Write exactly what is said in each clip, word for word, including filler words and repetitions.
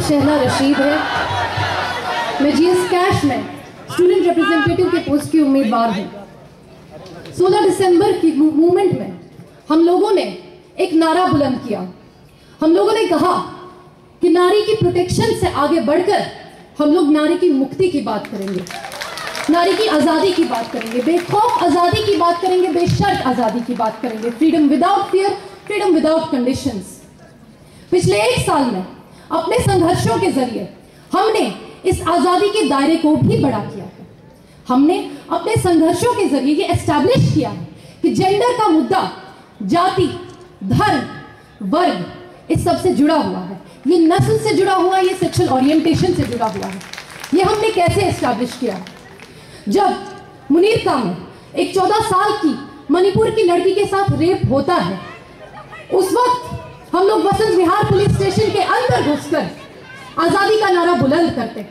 शहला रशीद है। मैं GS cash में स्टूडेंट रिप्रेजेंटेटिव के पोस्ट की उम्मीदवार हूँ। सोलह दिसंबर की मूवमेंट में हम लोगों ने एक नारा बुलंद किया। हम लोगों ने कहा कि नारी की प्रोटेक्शन से आगे बढ़कर हम लोग नारी की मुक्ति की बात करेंगे, नारी की आज़ादी की बात करेंगे, बेखौफ आज़ादी की बात करेंगे, बेशर्त आज़ादी की बात करेंगे, freedom without fear, freedom without conditions. पिछले एक साल में अपने संघर्षों के जरिए हमने इस आज़ादी के दायरे को भी बड़ा किया है। हमने अपने संघर्षों के जरिए ये एस्टैब्लिश किया है कि जेंडर का मुद्दा जाति, धर्म, वर्ग इस सब से जुड़ा हुआ है, ये नस्ल से जुड़ा हुआ है, ये सेक्सुअल ओरिएंटेशन से जुड़ा हुआ है। ये हमने कैसे एस्टैब्लिश किया? जब मुनीरका में एक चौदह साल की मणिपुर की लड़की के साथ रेप होता है, उस वक्त हम लोग वसंत विहार पुलिस स्टेशन के अंदर घुसकर आजादी का नारा बुलंद करते।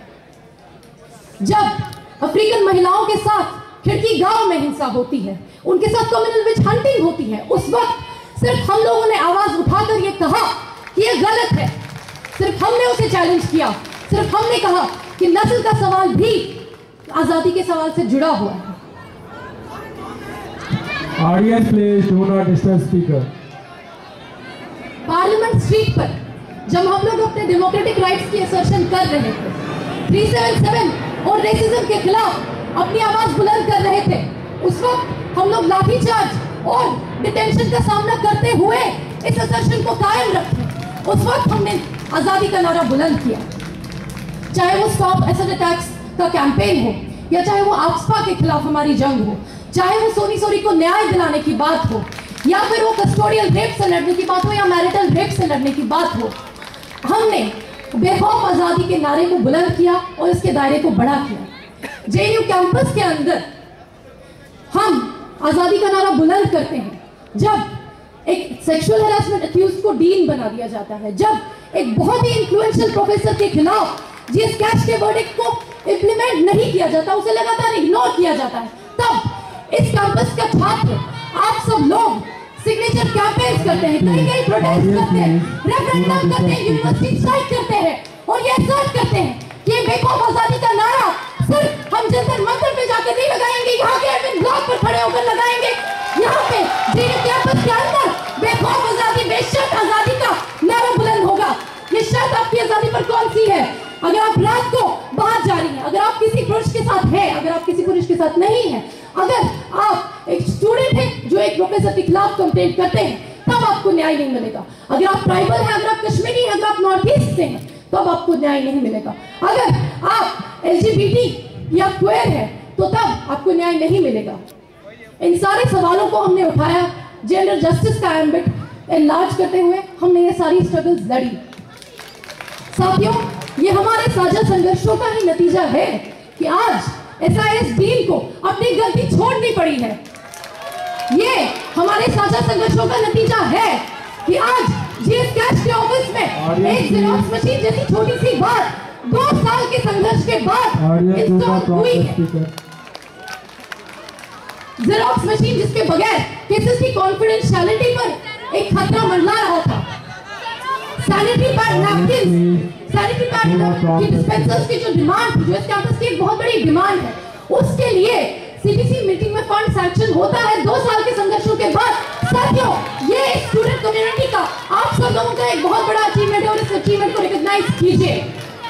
जब अफ्रीकन महिलाओं के साथ खिड़की गांव में हिंसा होती है, उनके साथ कम्युनल विच हंटिंग होती है, उस वक्त सिर्फ हम लोगों ने आवाज उठाकर ये कहा कि ये गलत है। सिर्फ हमने उसे चैलेंज किया, सिर्फ हमने कहा कि नस्ल का सवाल भी आजादी के सवाल से जुड़ा हुआ है। Audience please do not disturb speaker. Parliament Street पर जब हम लोग अपने डेमोक्रेटिक राइट्स की असर्शन कर रहे थे, तीन सौ सतहत्तर और रेसिज्म के खिलाफ अपनी आवाज बुलंद कर रहे थे, उस वक्त हम लोग लाठीचार्ज और डिटेंशन का सामना करते हुए इस असर्शन को कायम रखे। उस वक्त हमने आजादी का नारा बुलंद किया। चाहे वो स्टॉप एसिड अटैक्स का कैंपेन हो, या चाहे वो आफ्स्पा के खिलाफ हमारी जंग हो, चाहे वो सोनी सोरी को न्याय दिलाने की बात हो, या फिर वो कस्टोडियल रेप से लड़ने की बात हो, या मैरिटल रेप से लड़ने की बात हो, हमने बेखौफ आजादी के नारे को बुलंद किया और इसके दायरे को बड़ा किया। जेएनयू कैंपस के अंदर हम आजादी का नारा बुलंद करते हैं जब एक सेक्सुअल हैरेसमेंट अक्यूज को डीन बना दिया जाता है, जब एक बहुत ही इन्फ्लुएंशियल प्रोफेसर के खिलाफ जीएस कैश के वर्डिक्ट को इंप्लीमेंट नहीं किया जाता, उसे लगातार इग्नोर किया जाता है, तब इस कैंपस का छात्र आप सब लोग सिग्नेचर कैंपेन्स करते हैं, कहीं कहीं प्रोटेस्ट करते हैं, रेफरेंडम करते हैं, यूनिवर्सिटी स्ट्राइक करते हैं और ये सर्च करते हैं कि बेखौफ आजादी का नारा सिर्फ हम जंतर मंतर पे जाकर नहीं लगाएंगे, यहाँ के एडमिन ब्लॉक पर खड़े होकर लगाएंगे। यहाँ पे जेएनयू कैंपस के अंदर बेखौफ आजादी, बेशर्त आजादी का नारा बुलंद होगा। ये शर्त आपकी आजादी पर कौन सी है? अगर आप रात को बाहर जा रही हैं, अगर आप किसी पुरुष के साथ हैं, अगर आप किसी पुरुष के साथ नहीं हैं, अगर आप एक स्टूडेंट हैं जो एक प्रोफेसर के खिलाफ कंप्लेंट करते हैं, तब आपको न्याय नहीं मिलेगा। अगर आप ट्राइबल हैं, अगर आप कश्मीरी हैं, अगर आप नॉर्थ ईस्ट से हैं, तब आपको न्याय नहीं मिलेगा। अगर आप एलजीबीटी या क्वेयर हैं, तो तब आपको न्याय नहीं मिलेगा। इन सारे सवालों को हमने उठाया, जेंडर जस्टिस का एम्बिट एनलार्ज करते हुए हमने ये सारी स्ट्रगल्स लड़ी। साथियों, ये हमारे साझा संघर्षों का ही नतीजा है कि आज एसआईएस डीन को अपनी गलती छोड़नी पड़ी है। ये हमारे साझा संघर्षों का नतीजा है कि आज जीएस कैश के ऑफिस में एक जेरॉक्स मशीन जैसी छोटी सी बात दो साल के संघर्ष के बाद इंस्टॉल हुई है। जेरॉक्स मशीन जिसके बगैर केसेस की कॉन्फिडेंशियलिटी पर एक खतरा मंडरा रहा था। Sanitary pad napkin, sanitary pad की डिस्पेंसर्स की जो डिमांड थी, जो इस कैंपस की एक बहुत बड़ी डिमांड है, उसके लिए सीटीसी मीटिंग में फंड सैंक्शन होता है दो साल के संघर्षों के बाद। साथियों, ये स्टूडेंट कम्युनिटी का, आप सब लोगों का एक बहुत बड़ा अचीवमेंट है और इस अचीवमेंट को रिकॉग्नाइज कीजिए।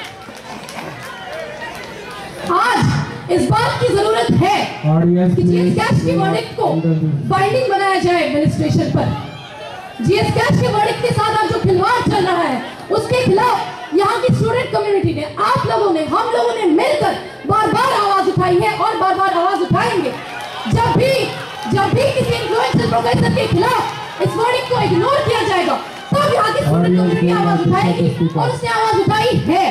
आज इस बात की जरूरत है कि जीएस कैश के वर्डिक्ट को बाइंडिंग बनाया जाए एडमिनिस्ट्रेशन पर। जीएस कैश के वर्डिक्ट के साथ आज जो खिलवाड़ चल रहा है, उसके खिलाफ यहाँ की स्टूडेंट कम्युनिटी ने, आप लोगों ने, हम लोगों ने मिलकर बार बार आवाज उठाई है और बार बार आवाज उठाएंगे। जब भी जब भी किसी इन्फ्लुएंशियल प्रोफेसर के खिलाफ इस वर्डिक्ट को इग्नोर किया जाएगा, तब यहाँ की स्टूडेंट कम्युनिटी आवाज उठाएगी और उसने आवाज उठाई है।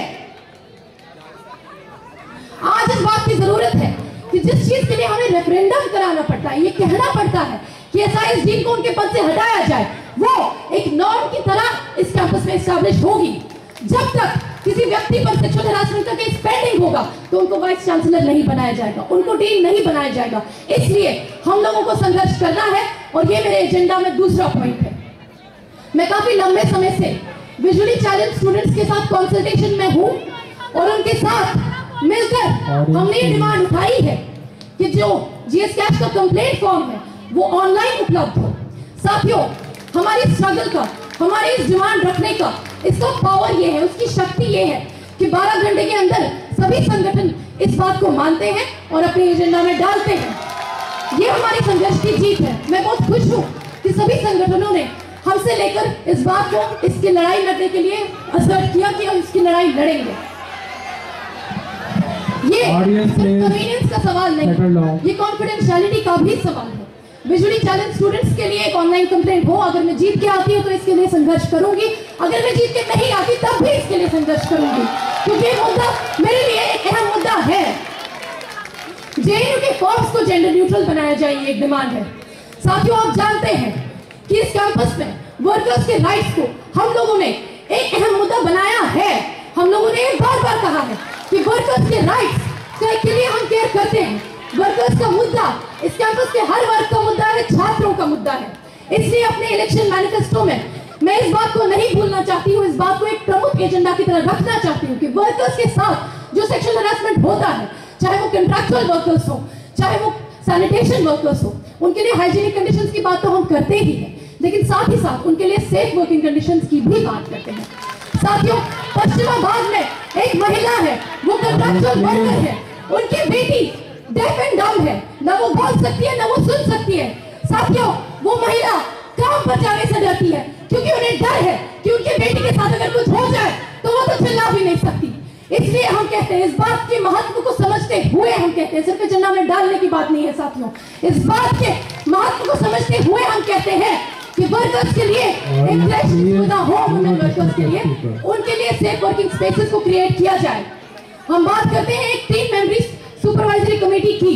आज इस बात की जरूरत है कि जिस चीज के लिए हमें रेफरेंडम कराना पड़ता है, ये कहना पड़ता है कि एसआईएस डीन को उनके पद से हटाया जाए, वो एक नॉर्म की तरह इस कैंपस में एस्टैब्लिश होगी। जब तक किसी व्यक्ति पर सेक्सुअल हैरेसमेंट का केस पेंडिंग होगा, तो उनको वाइस चांसलर नहीं बनाया जाएगा, उनको डीन नहीं बनाया जाएगा। इसलिए हम लोगों को संघर्ष करना है और ये मेरे एजेंडा में दूसरा पॉइंट है। मैं काफी लंबे समय से विजुअली चैलेंज स्टूडेंट्स के साथ कंसल्टेशन में हूँ और उनके साथ मिलकर हमने ये डिमांड उठाई है कि जो जीएस कैश का कंप्लेंट फॉर्म है वो ऑनलाइन उपलब्ध हो। साथियों, हमारी स्ट्रगल का, हमारी इस डिमांड रखने का, इसका पावर ये है, उसकी शक्ति ये है कि बारह घंटे के अंदर सभी संगठन इस बात को मानते हैं और अपने एजेंडा में डालते हैं। ये हमारी संघर्ष की जीत है। मैं बहुत खुश हूँ कि सभी संगठनों ने हमसे लेकर इस बात को, इसकी लड़ाई लड़ने के लिए असर्ट किया कि हम इसकी लड़ाई लड़ेंगे। ये कन्वीनियंस का सवाल नहीं, ये कॉन्फिडेंशियलिटी का भी सवाल है। विजुअली चैलेंज स्टूडेंट्स के लिए एक ऑनलाइन कंप्लेंट हो, अगर मैं जीत के आती हूँ तो इसके लिए संघर्ष करूंगी, अगर मैं जीत के नहीं आती तब भी इसके लिए संघर्ष करूंगी, क्योंकि ये मुद्दा मेरे लिए एक अहम मुद्दा है। जेएनयू के फॉर्म्स को जेंडर न्यूट्रल बनाया जाए, ये एक डिमांड है। साथियों, आप जानते हैं कि इस कैंपस में वर्कर्स के राइट्स को हम लोगों ने एक अहम मुद्दा बनाया है। हम लोगों ने बार बार कहा है कि वर्कर्स के राइट्स के लिए हम केयर करते हैं। वर्कर्स का मुद्दा इस कैंपस के हर वर्ग का मुद्दा है, छात्रों का मुद्दा है। इसलिए अपने इलेक्शन मैनिफेस्टो में मैं इस बात को नहीं भूलना चाहती हूँ, इस बात को एक प्रमुख एजेंडा की तरह रखना चाहती हूँ कि वर्कर्स के साथ जो सेक्सुअल हरासमेंट होता है, चाहे वो कंट्रैक्चुअल वर्कर्स हो, चाहे वो सैनिटेशन वर्कर्स हो, उनके लिए हाइजीनिक कंडीशंस की बात तो हम करते ही हैं, लेकिन साथ ही साथ उनके लिए सेफ वर्किंग कंडीशंस की भी बात करते हैं। साथियों, पश्चिमाबाद में एक महिला है, वो कंट्रैक्चुअल वर्कर है, उनकी बेटी डेफ एंड डम्ब है, ना वो बोल सकती है ना वो सुन सकती है। साथियों, वो महिला काम पर जाने से डरती है क्योंकि उन्हें डर है कि उनकी बेटी के साथ अगर कुछ हो जाए तो वो तो चिल्ला भी नहीं सकती। इसलिए हम कहते हैं, इस बात के महत्व को समझते हुए हम कहते हैं, सिर्फ एजेंडा में डालने की बात नहीं है साथियों, इस बात के महत्व को समझते हुए हम कहते हैं कि वर्कर्स के लिए एक हो, वुमेन वर्कर्स के लिए उनके लिए सेफ वर्किंग स्पेसेस को क्रिएट किया जाए। हम बात करते हैं एक तीन मेंबरी सुपरवाइजरी कमेटी की।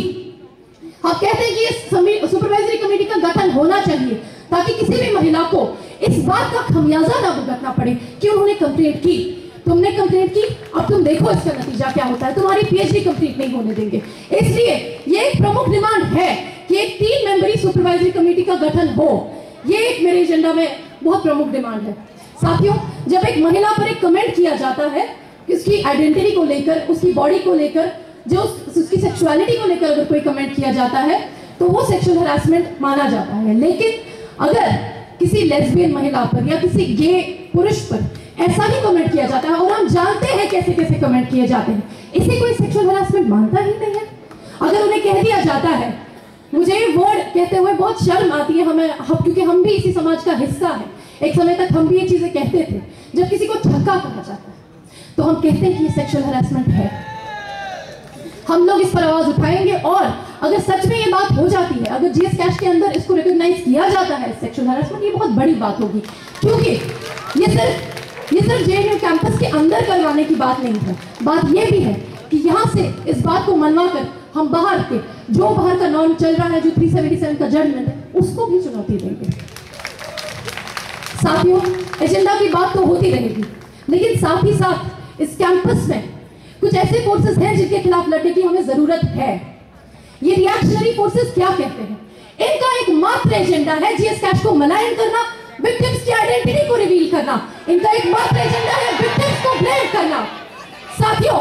हम कहते हैं कि इस सुपरवाइजरी कमेटी का गठन होना चाहिए ताकि किसी भी महिला को इस बात का खमियाजा ना भुगतना पड़े कि उन्होंने कंप्लेंट की। तुमने कंप्लेंट की, अब तुम देखो इसका नतीजा क्या होता है, तुम्हारी पीएचडी कंप्लीट नहीं होने देंगे। इसलिए ये एक प्रमुख डिमांड है कि एक तीन मेंबरी सुपरवाइजरी कमेटी का गठन हो। ये एक मेरे एजेंडा में बहुत प्रमुख डिमांड है। साथियों, जब एक महिला पर एक कमेंट किया जाता है, उसकी आइडेंटिटी को लेकर, उसकी बॉडी को लेकर, जो उसकी सेक्सुअलिटी को लेकर अगर कोई कमेंट किया जाता है तो वो सेक्सुअल हरासमेंट माना जाता है। लेकिन अगर किसी लेस्बियन महिला पर या किसी गे पुरुष पर ऐसा ही कमेंट किया जाता है, और हम जानते हैं कैसे कैसे कमेंट किए जाते हैं, इसे कोई सेक्सुअल हरासमेंट मानता ही नहीं है। अगर उन्हें कह दिया जाता है, मुझे ये वर्ड कहते हुए बहुत शर्म आती है हमें, हम क्योंकि हम भी इसी समाज का हिस्सा है। एक समय तक हम भी ये चीजें कहते थे। जब किसी को छक्का कहा जाता है तो हम कहते हैं कि ये सेक्सुअल हरासमेंट है। हम लोग इस पर आवाज उठाएंगे, और अगर सच में ये बात हो जाती है, अगर जीएस कैश के अंदर इसको रिकॉग्नाइज किया जाता है सेक्सुअल हरासमेंट, ये बहुत बड़ी बात होगी, क्योंकि ये सिर्फ ये सिर्फ जेएनयू कैंपस के अंदर करवाने की बात नहीं है। बात ये भी है कि यहाँ से इस बात को मनवा कर हम बाहर के, जो बाहर का नॉर्म चल रहा है, जो तीन सौ सतहत्तर का जजमेंट है, उसको भी चुनौती देंगे। साथियों, एजेंडा की बात तो होती रहेगी, लेकिन साथ ही साथ इस कैंपस में कुछ ऐसे फोर्सेस हैं जिनके खिलाफ लड़ने की हमें जरूरत है। ये रिएक्शनरी फोर्सेस क्या कहते हैं? इनका एक मात्र एजेंडा है जीएस कैश को मलायन करना, विक्टिम्स की आइडेंटिटी को रिवील करना। इनका एक मात्र एजेंडा है विक्टिम्स को ब्लेम करना। साथियों,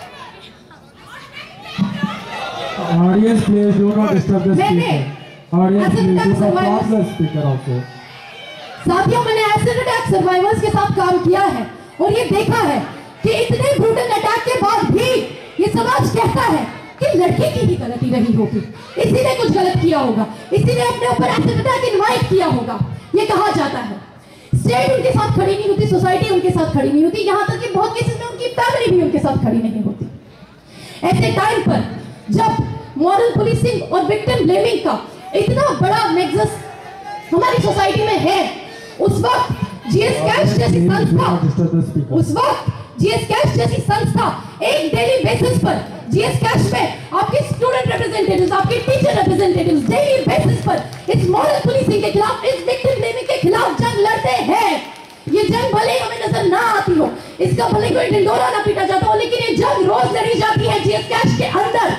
Audience, please do not disturb the speaker. Audience, please do not block the speaker also. साथियों, मैंने एसिड अटैक सर्वाइवर्स के साथ काम किया है और ये देखा है कि इतने ब्रूटल अटैक के बाद भी ये समाज कहता है कि लड़की की ही गलती रही होगी, इसी ने कुछ गलत किया होगा, इसी ने अपने ऊपर एसिड अटैक इनवाइट किया होगा, ये कहा जाता है। स्टेट उनके साथ खड़ी नहीं होती, सोसाइटी उनके साथ खड़ी नहीं होती, यहाँ तक कि बहुत केसेस में उनकी फैमिली भी उनके साथ खड़ी नहीं होती। ऐसे टाइम पर जब मॉरल पुलिसिंग और विक्टिम ब्लेमिंग का इतना बड़ा नेक्सस हमारी सोसाइटी में है, उस वक्त जीएस कैश जैसी संस्था उस वक्त जीएस कैश जैसी संस्था एक डेली बेसिस पर जीएस कैश में आपके स्टूडेंट रिप्रेजेंटेटिव्स, आपके टीचर रिप्रेजेंटेटिव्स डेली बेसिस पर इस मॉरल पुलिसिंग के खिलाफ, इस विक्टिम ब्लेमिंग के खिलाफ जंग लड़ते हैं। ये जंग भले हमें नजर ना आती हो, इसका भले कोई ढिंढोरा ना पीटा जाता हो, लेकिन ये जंग रोज लड़ी जाती है जीएस कैश के अंदर।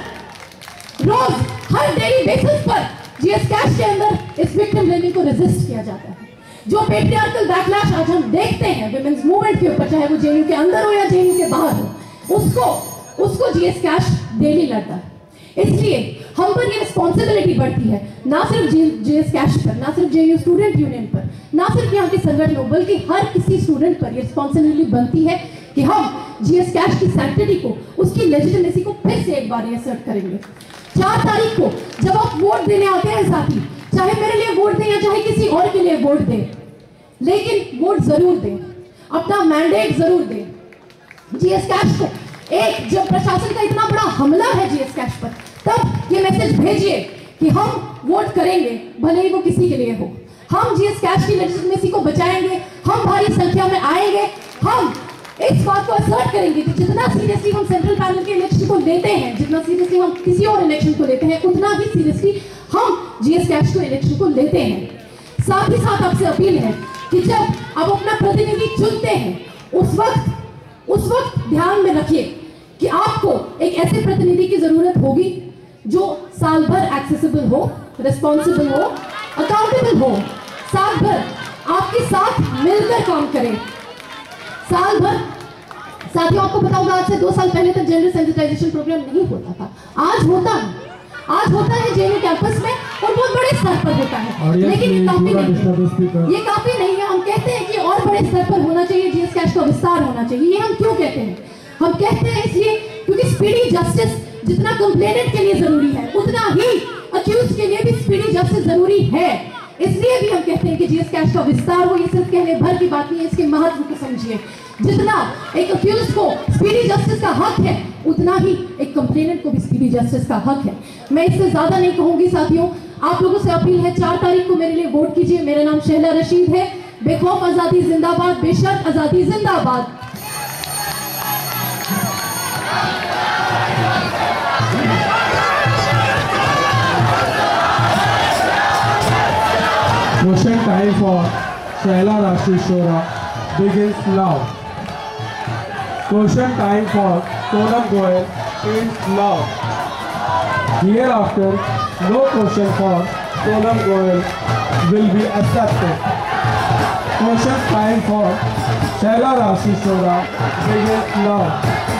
रोज हर डेली बेसिस पर जीएस कैश के अंदर इस विक्टिम ब्लेमिंग को रेजिस्ट किया जाता है। जो पेट्रियार्कल बैकलैश आज हम देखते हैं विमेंस मूवमेंट के ऊपर, चाहे वो जेएनयू के अंदर हो या जेएनयू के बाहर हो, उसको उसको जीएस कैश डेली लड़ता है। इसलिए हम पर ये रिस्पॉन्सिबिलिटी बढ़ती है, ना सिर्फ जीएस कैश पर, ना सिर्फ जेएनयू स्टूडेंट यूनियन पर, ना सिर्फ यहाँ के संगठनों, बल्कि हर किसी स्टूडेंट पर ये रिस्पॉन्सिबिलिटी बनती है कि हम जीएस कैश की सैंक्टिटी को, उसकी लेजिटिमेसी को फिर से एक बार रिअसर्ट करेंगे। चार तारीख को जब आप वोट देने आते हैं साथी, चाहे मेरे लिए वोट दें या चाहे किसी और के लिए वोट दें, लेकिन वोट जरूर दें, अपना मैंडेट जरूर दें। जीएस कैश को एक, जब प्रशासन का इतना बड़ा हमला है जीएस कैश पर, तब ये मैसेज भेजिए कि हम वोट करेंगे, भले ही वो किसी के लिए हो। हम जीएस कैश की लेजिटिमेसी को बचाएंगे, हम भारी संख्या में आएंगे, हम इस बात को असर्ट करेंगे कि जितना सीरियसली हम सेंट्रल पैनल के इलेक्शन को लेते हैं, जितना सीरियसली हम किसी और इलेक्शन को लेते हैं, उतना ही सीरियसली हम जीएस कैश को इलेक्शन को लेते हैं। साथ ही साथ आपसे अपील है कि जब आप अपना प्रतिनिधि चुनते हैं, उस वक्त उस वक्त ध्यान में रखिए कि आपको एक ऐसे प्रतिनिधि की जरूरत होगी जो साल भर एक्सेसिबल हो, रिस्पॉन्सिबल हो, अकाउंटेबल हो, साल भर आपके साथ मिलकर काम करे। साल भर साथियों, आपको पता होगा आज से दो साल पहले तक जेंडर सेंसिटाइजेशन प्रोग्राम नहीं होता था, आज होता है, आज होता है जेएनयू कैंपस में और बहुत बड़े स्तर पर होता है, लेकिन ये काफी नहीं, ये काफी नहीं है। हम कहते हैं कि और बड़े स्तर पर होना चाहिए, जीएस कैश का विस्तार होना चाहिए। ये हम क्यों कहते हैं? हम कहते हैं इसलिए क्योंकि स्पीडी जस्टिस जितना कंप्लेनेंट के लिए जरूरी है, उतना ही अक्यूज के लिए भी स्पीडी जस्टिस जरूरी है। इसलिए भी हम कहते हैं कि जीएस कैश का विस्तार हो। ये सिर्फ कहने भर की बात नहीं है, इसके महत्व को समझिए। जितना एक अक्यूज को स्पीडी जस्टिस का हक है, उतना ही एक कंप्लेनेंट को भी स्पीडी जस्टिस का हक है। मैं इससे ज्यादा नहीं कहूंगी साथियों, आप लोगों से अपील है, चार तारीख को मेरे लिए वोट कीजिए। मेरा नाम शहला रशीद है। बेखौफ आजादी जिंदाबाद, बेशर्त आजादी जिंदाबाद। Question time for Shahla Rashid Shora begins now. Question time for Sonam Goyal is now. Hereafter, no question for Sonam Goyal will be accepted. Question time for Shahla Rashid Shora begins now.